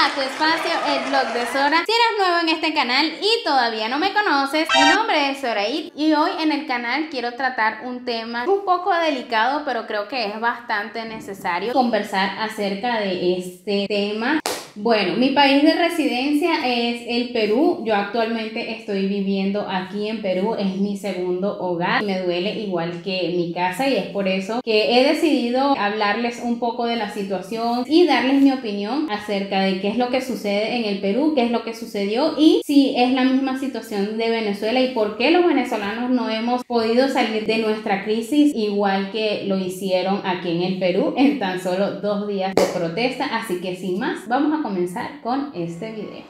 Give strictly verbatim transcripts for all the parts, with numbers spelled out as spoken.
a tu espacio, el blog de Sora. Si eres nuevo en este canal y todavía no me conoces, mi nombre es Zoraid y hoy en el canal quiero tratar un tema un poco delicado, pero creo que es bastante necesario conversar acerca de este tema. Bueno, mi país de residencia es el Perú. Yo actualmente estoy viviendo aquí en Perú, es mi segundo hogar. Me duele igual que mi casa y es por eso que he decidido hablarles un poco de la situación y darles mi opinión acerca de qué es lo que sucede en el Perú, qué es lo que sucedió y si es la misma situación de Venezuela y por qué los venezolanos no hemos podido salir de nuestra crisis igual que lo hicieron aquí en el Perú en tan solo dos días de protesta. Así que sin más, vamos a comenzar con este video.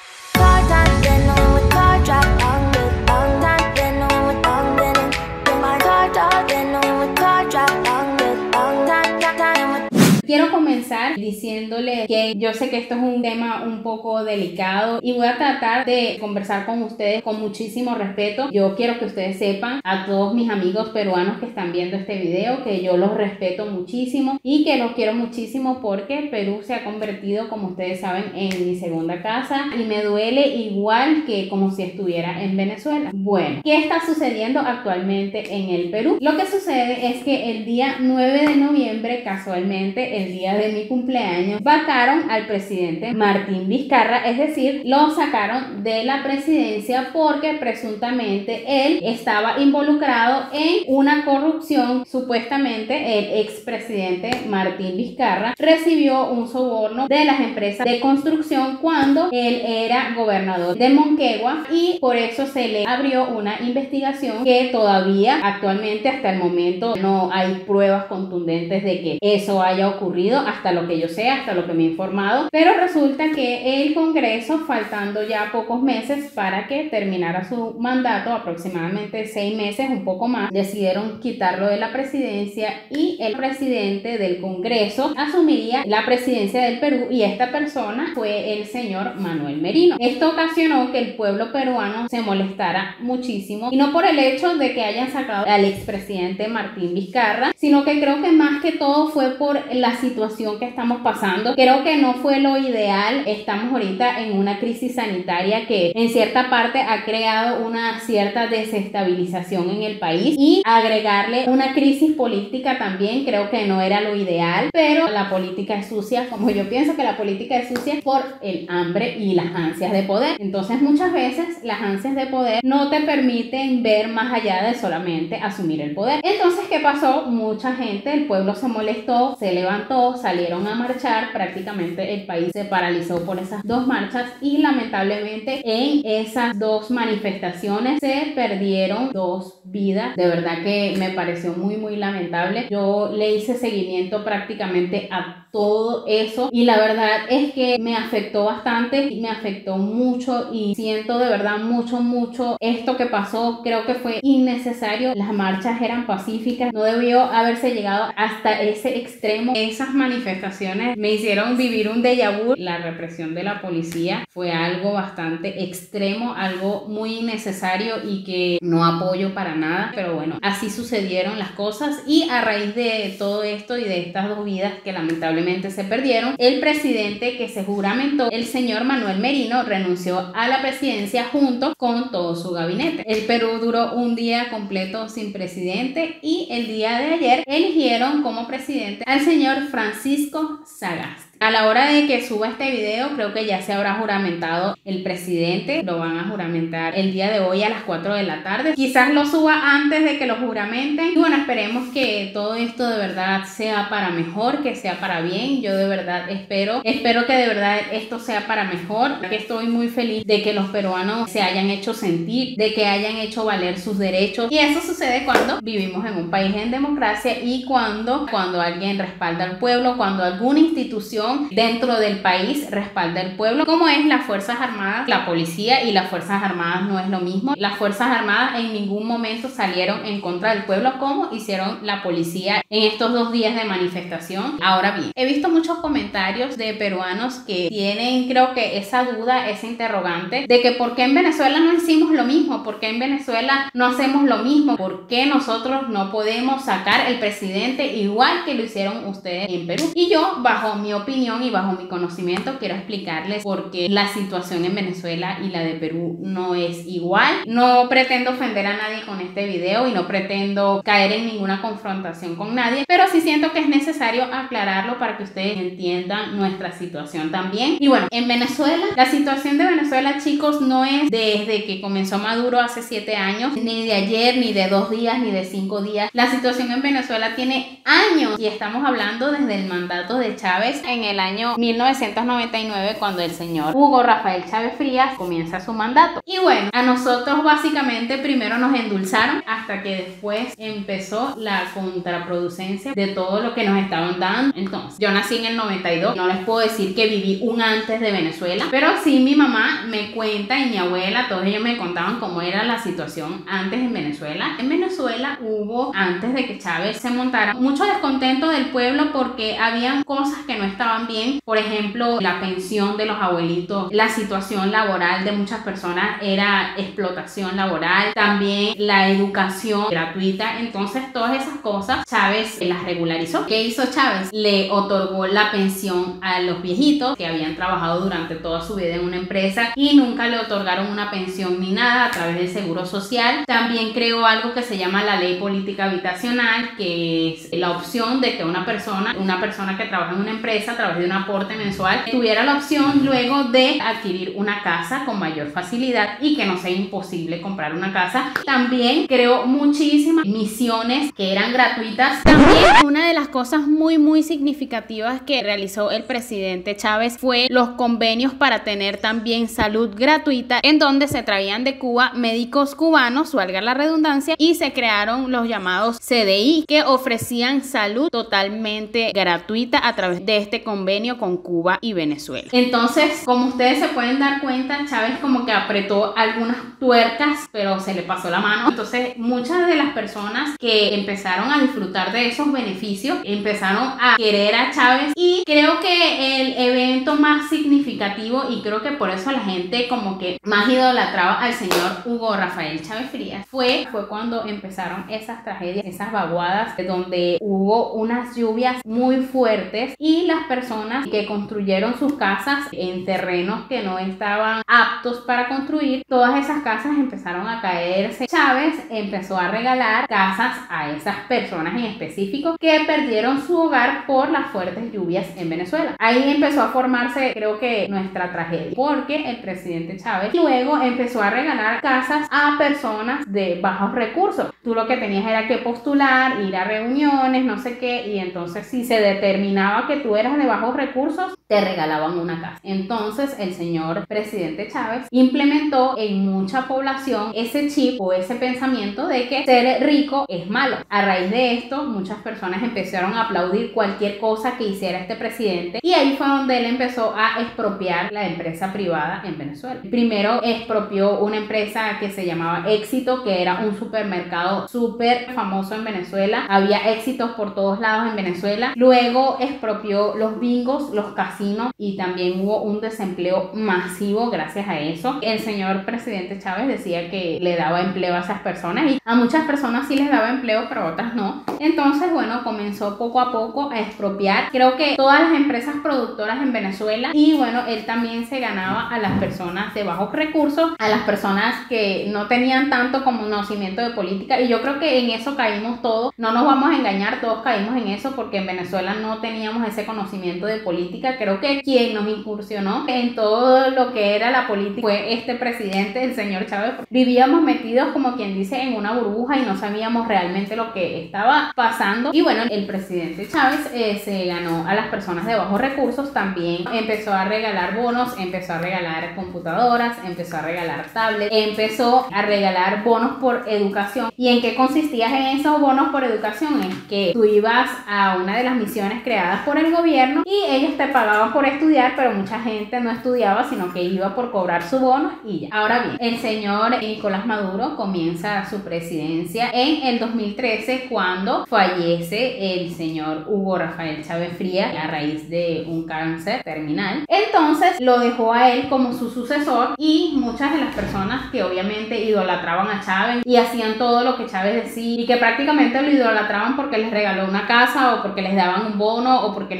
Quiero comenzar diciéndole que yo sé que esto es un tema un poco delicado y voy a tratar de conversar con ustedes con muchísimo respeto. Yo quiero que ustedes sepan, a todos mis amigos peruanos que están viendo este video, que yo los respeto muchísimo y que los quiero muchísimo porque Perú se ha convertido, como ustedes saben, en mi segunda casa y me duele igual que como si estuviera en Venezuela. Bueno, ¿qué está sucediendo actualmente en el Perú? Lo que sucede es que el día nueve de noviembre, casualmente, el día de mi cumpleaños, vacaron al presidente Martín Vizcarra, es decir, lo sacaron de la presidencia porque presuntamente él estaba involucrado en una corrupción. Supuestamente el expresidente Martín Vizcarra recibió un soborno de las empresas de construcción cuando él era gobernador de Moquegua y por eso se le abrió una investigación que todavía actualmente hasta el momento no hay pruebas contundentes de que eso haya ocurrido hasta lo que yo sé, hasta lo que me he informado, pero resulta que el Congreso, faltando ya pocos meses para que terminara su mandato, aproximadamente seis meses, un poco más, decidieron quitarlo de la presidencia y el presidente del Congreso asumiría la presidencia del Perú y esta persona fue el señor Manuel Merino. Esto ocasionó que el pueblo peruano se molestara muchísimo y no por el hecho de que hayan sacado al expresidente Martín Vizcarra, sino que creo que más que todo fue por la situación que estamos pasando. Creo que no fue lo ideal. Estamos ahorita en una crisis sanitaria que en cierta parte ha creado una cierta desestabilización en el país y agregarle una crisis política también creo que no era lo ideal, pero la política es sucia, como yo pienso que la política es sucia por el hambre y las ansias de poder. Entonces muchas veces las ansias de poder no te permiten ver más allá de solamente asumir el poder. Entonces, ¿qué pasó? Mucha gente, el pueblo se molestó, se levantó, salieron a marchar, prácticamente el país se paralizó por esas dos marchas y lamentablemente en esas dos manifestaciones se perdieron dos vidas. De verdad que me pareció muy muy lamentable. Yo le hice seguimiento prácticamente a todo eso y la verdad es que me afectó bastante, me afectó mucho y siento de verdad mucho mucho esto que pasó. Creo que fue innecesario, las marchas eran pacíficas, no debió haberse llegado hasta ese extremo. Esas manifestaciones me hicieron vivir un déjà vu. La represión de la policía fue algo bastante extremo, algo muy innecesario y que no apoyo para nada, pero bueno, así sucedieron las cosas y a raíz de todo esto y de estas dos vidas que lamentablemente se perdieron, el presidente que se juramentó, el señor Manuel Merino, renunció a la presidencia junto con todo su gabinete. El Perú duró un día completo sin presidente y el día de ayer eligieron como presidente al señor Francisco Sagasti. A la hora de que suba este video, creo que ya se habrá juramentado el presidente. Lo van a juramentar el día de hoy a las cuatro de la tarde. Quizás lo suba antes de que lo juramenten. Y bueno, esperemos que todo esto de verdad sea para mejor, que sea para bien. Yo de verdad espero, espero que de verdad esto sea para mejor. Que estoy muy feliz de que los peruanos se hayan hecho sentir, de que hayan hecho valer sus derechos. Y eso sucede cuando vivimos en un país en democracia y cuando, cuando alguien respalda al pueblo, cuando alguna institución dentro del país respalda al pueblo, como es las Fuerzas Armadas. La policía y las Fuerzas Armadas no es lo mismo. Las Fuerzas Armadas en ningún momento salieron en contra del pueblo como hicieron la policía en estos dos días de manifestación. Ahora bien, he visto muchos comentarios de peruanos que tienen, creo que esa duda, ese interrogante de que por qué en Venezuela no hicimos lo mismo, por qué en Venezuela no hacemos lo mismo, por qué nosotros no podemos sacar el presidente igual que lo hicieron ustedes en Perú. Y yo, bajo mi opinión, opinión y bajo mi conocimiento quiero explicarles por qué la situación en Venezuela y la de Perú no es igual. No pretendo ofender a nadie con este video y no pretendo caer en ninguna confrontación con nadie, pero sí siento que es necesario aclararlo para que ustedes entiendan nuestra situación también. Y bueno, en Venezuela, la situación de Venezuela, chicos, no es desde que comenzó Maduro hace siete años, ni de ayer, ni de dos días, ni de cinco días. La situación en Venezuela tiene años y estamos hablando desde el mandato de Chávez en el año mil novecientos noventa y nueve, cuando el señor Hugo Rafael Chávez Frías comienza su mandato. Y bueno, a nosotros básicamente primero nos endulzaron hasta que después empezó la contraproducencia de todo lo que nos estaban dando. Entonces, yo nací en el noventa y dos, no les puedo decir que viví un antes de Venezuela, pero sí mi mamá me cuenta y mi abuela, todos ellos me contaban cómo era la situación antes en Venezuela. En Venezuela hubo, antes de que Chávez se montara, mucho descontento del pueblo porque habían cosas que no estaban bien. Por ejemplo, la pensión de los abuelitos, la situación laboral de muchas personas era explotación laboral, también la educación gratuita. Entonces todas esas cosas Chávez las regularizó. ¿Qué hizo Chávez? Le otorgó la pensión a los viejitos que habían trabajado durante toda su vida en una empresa y nunca le otorgaron una pensión ni nada a través del seguro social. También creó algo que se llama la ley política habitacional, que es la opción de que una persona, una persona que trabaja en una empresa a través de un aporte mensual, tuviera la opción luego de adquirir una casa con mayor facilidad y que no sea imposible comprar una casa. También creó muchísimas misiones que eran gratuitas. También una de las cosas muy muy significativas que realizó el presidente Chávez fue los convenios para tener también salud gratuita, en donde se traían de Cuba médicos cubanos, valga la redundancia, y se crearon los llamados C D I, que ofrecían salud totalmente gratuita a través de este convenio con Cuba y Venezuela. Entonces, como ustedes se pueden dar cuenta, Chávez como que apretó algunas tuercas, pero se le pasó la mano. Entonces, muchas de las personas que empezaron a disfrutar de esos beneficios empezaron a querer a Chávez, y creo que el evento más significativo, y creo que por eso la gente como que más idolatraba al señor Hugo Rafael Chávez Frías, fue, fue cuando empezaron esas tragedias, esas vaguadas, donde hubo unas lluvias muy fuertes y las personas que construyeron sus casas en terrenos que no estaban aptos para construir, todas esas casas empezaron a caerse. Chávez empezó a regalar casas a esas personas en específico que perdieron su hogar por las fuertes lluvias en Venezuela. Ahí empezó a formarse, creo que, nuestra tragedia, porque el presidente Chávez luego empezó a regalar casas a personas de bajos recursos. Tú lo que tenías era que postular, ir a reuniones, no sé qué, y entonces si se determinaba que tú eras de bajos recursos, te regalaban una casa. Entonces el señor presidente Chávez implementó en mucha población ese chip o ese pensamiento de que ser rico es malo. A raíz de esto, muchas personas empezaron a aplaudir cualquier cosa que hiciera este presidente, y ahí fue donde él empezó a expropiar la empresa privada en Venezuela. Primero expropió una empresa que se llamaba Éxito, que era un supermercado súper famoso en Venezuela. Había éxitos por todos lados en Venezuela. Luego expropió los bingos, los casinos, y también hubo un desempleo masivo gracias a eso. El señor presidente Chávez decía que le daba empleo a esas personas, y a muchas personas sí les daba empleo, pero a otras no. Entonces, bueno, comenzó poco a poco a expropiar, creo que todas las empresas productoras en Venezuela, y bueno, él también se ganaba a las personas de bajos recursos, a las personas que no tenían tanto conocimiento de política, y yo creo que en eso caímos todos. No nos vamos a engañar, todos caímos en eso porque en Venezuela no teníamos ese conocimiento de política. Creo que quien nos incursionó en todo lo que era la política fue este presidente, el señor Chávez. Vivíamos metidos, como quien dice, en una burbuja y no sabíamos realmente lo que estaba pasando. Y bueno, el presidente Chávez eh, se ganó a las personas de bajos recursos. También empezó a regalar bonos, empezó a regalar computadoras, empezó a regalar tablets, empezó a regalar bonos por educación. ¿Y en qué consistían en esos bonos por educación? Es que tú ibas a una de las misiones creadas por el gobierno y ellos te pagaban por estudiar, pero mucha gente no estudiaba, sino que iba por cobrar su bono y ya. Ahora bien, el señor Nicolás Maduro comienza su presidencia en el dos mil trece, cuando fallece el señor Hugo Rafael Chávez Frías a raíz de un cáncer terminal. Entonces lo dejó a él como su sucesor, y muchas de las personas que obviamente idolatraban a Chávez y hacían todo lo que Chávez decía, y que prácticamente lo idolatraban porque les regaló una casa, o porque les daban un bono, o porque les regalaron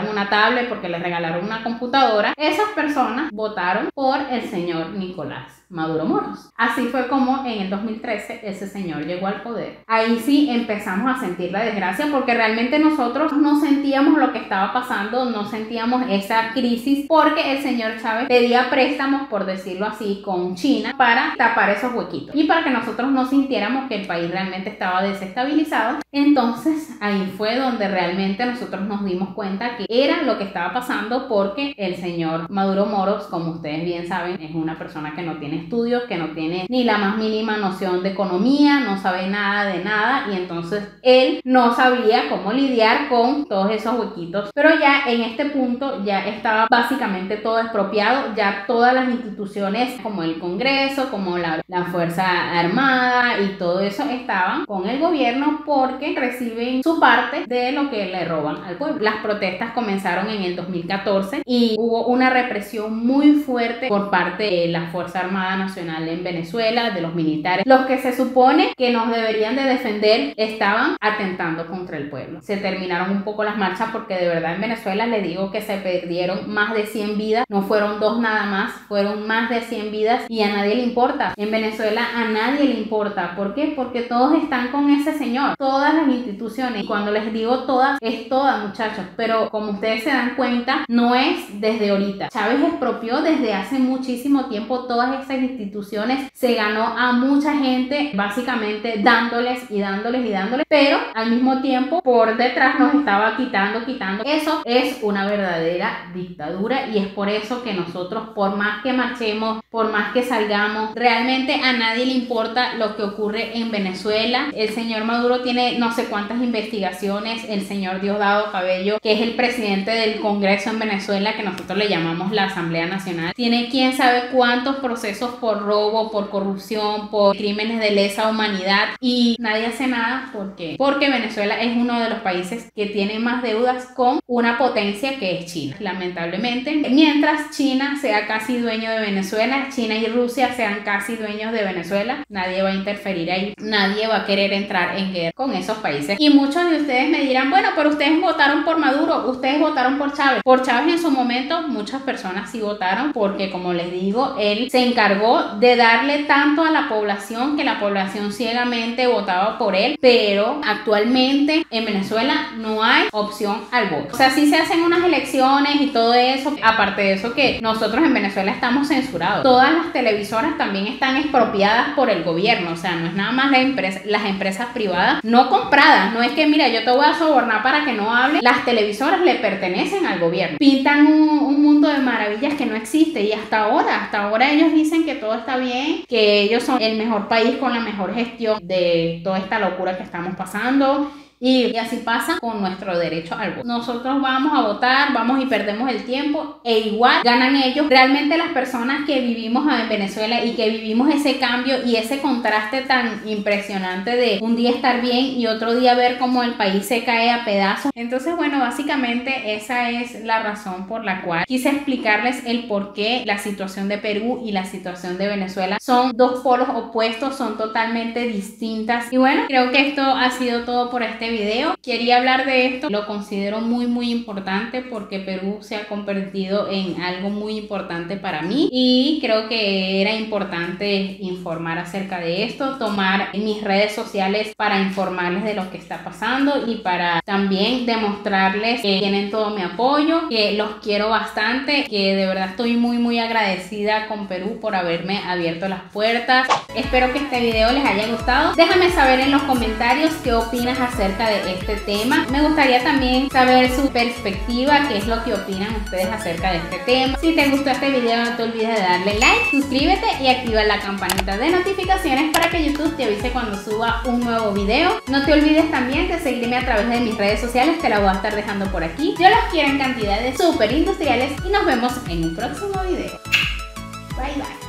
regalaron una tablet, porque les regalaron una computadora, esas personas votaron por el señor Nicolás Maduro Moros. Así fue como en el dos mil trece ese señor llegó al poder. Ahí sí empezamos a sentir la desgracia, porque realmente nosotros no sentíamos lo que estaba pasando, no sentíamos esa crisis, porque el señor Chávez pedía préstamos, por decirlo así, con China para tapar esos huequitos y para que nosotros no sintiéramos que el país realmente estaba desestabilizado. Entonces ahí fue donde realmente nosotros nos dimos cuenta que era lo que estaba pasando, porque el señor Maduro Moros, como ustedes bien saben, es una persona que no tiene estudios, que no tiene ni la más mínima noción de economía, no sabe nada de nada, y entonces él no sabía cómo lidiar con todos esos huequitos. Pero ya en este punto ya estaba básicamente todo expropiado, ya todas las instituciones como el Congreso, como la, la Fuerza Armada y todo eso estaban con el gobierno, porque reciben su parte de lo que le roban al pueblo. Las protestas comenzaron en el dos mil catorce y hubo una represión muy fuerte por parte de la Fuerza Armada Nacional en Venezuela, de los militares. Los que se supone que nos deberían de defender estaban atentando contra el pueblo. Se terminaron un poco las marchas, porque de verdad en Venezuela les digo que se perdieron más de cien vidas, no fueron dos nada más, fueron más de cien vidas, y a nadie le importa. En Venezuela a nadie le importa. ¿Por qué? Porque todos están con ese señor, todas las instituciones. Y cuando les digo todas, es todas, muchachos, pero como ustedes se dan cuenta, no es desde ahorita. Chávez expropió desde hace muchísimo tiempo todas esas instituciones, se ganó a mucha gente básicamente dándoles y dándoles y dándoles, pero al mismo tiempo por detrás nos estaba quitando, quitando. Eso es una verdadera dictadura, y es por eso que nosotros, por más que marchemos, por más que salgamos, realmente a nadie le importa lo que ocurre en Venezuela. El señor Maduro tiene no sé cuántas investigaciones, el señor Diosdado Cabello, que es el presidente del Congreso en Venezuela, que nosotros le llamamos la Asamblea Nacional, tiene quién sabe cuántos procesos por robo, por corrupción, por crímenes de lesa humanidad, y nadie hace nada. ¿Por qué? Porque Venezuela es uno de los países que tiene más deudas con una potencia que es China, lamentablemente. Mientras China sea casi dueño de Venezuela, China y Rusia sean casi dueños de Venezuela, nadie va a interferir ahí, nadie va a querer entrar en guerra con esos países. Y muchos de ustedes me dirán, bueno, pero ustedes votaron por Maduro, ustedes votaron por Chávez. Por Chávez en su momento muchas personas sí votaron, porque como les digo, él se encargó de darle tanto a la población que la población ciegamente votaba por él, pero actualmente en Venezuela no hay opción al voto. O sea, sí se hacen unas elecciones y todo eso. Aparte de eso, que nosotros en Venezuela estamos censurados. Todas las televisoras también están expropiadas por el gobierno. O sea, no es nada más la empresa, las empresas privadas no compradas. No es que, mira, yo te voy a sobornar para que no hable. Las televisoras le pertenecen al gobierno. Pintan un, un mundo de maravillas que no existe, y hasta ahora, hasta ahora ellos dicen que todo está bien, que ellos son el mejor país con la mejor gestión de toda esta locura que estamos pasando. Y, y así pasa con nuestro derecho al voto. Nosotros vamos a votar, vamos y perdemos el tiempo, e igual ganan ellos. Realmente las personas que vivimos en Venezuela y que vivimos ese cambio y ese contraste tan impresionante de un día estar bien y otro día ver cómo el país se cae a pedazos. Entonces, bueno, básicamente esa es la razón por la cual quise explicarles el por qué la situación de Perú y la situación de Venezuela son dos polos opuestos, son totalmente distintas. Y bueno, creo que esto ha sido todo por este video. Quería hablar de esto, lo considero muy muy importante, porque Perú se ha convertido en algo muy importante para mí, y creo que era importante informar acerca de esto, tomar mis redes sociales para informarles de lo que está pasando y para también demostrarles que tienen todo mi apoyo, que los quiero bastante, que de verdad estoy muy muy agradecida con Perú por haberme abierto las puertas. Espero que este video les haya gustado. Déjame saber en los comentarios qué opinas acerca de este tema. Me gustaría también saber su perspectiva, qué es lo que opinan ustedes acerca de este tema. Si te gustó este video, no te olvides de darle like, suscríbete y activa la campanita de notificaciones para que YouTube te avise cuando suba un nuevo video. No te olvides también de seguirme a través de mis redes sociales, te la voy a estar dejando por aquí. Yo los quiero en cantidades súper industriales y nos vemos en un próximo video. Bye bye.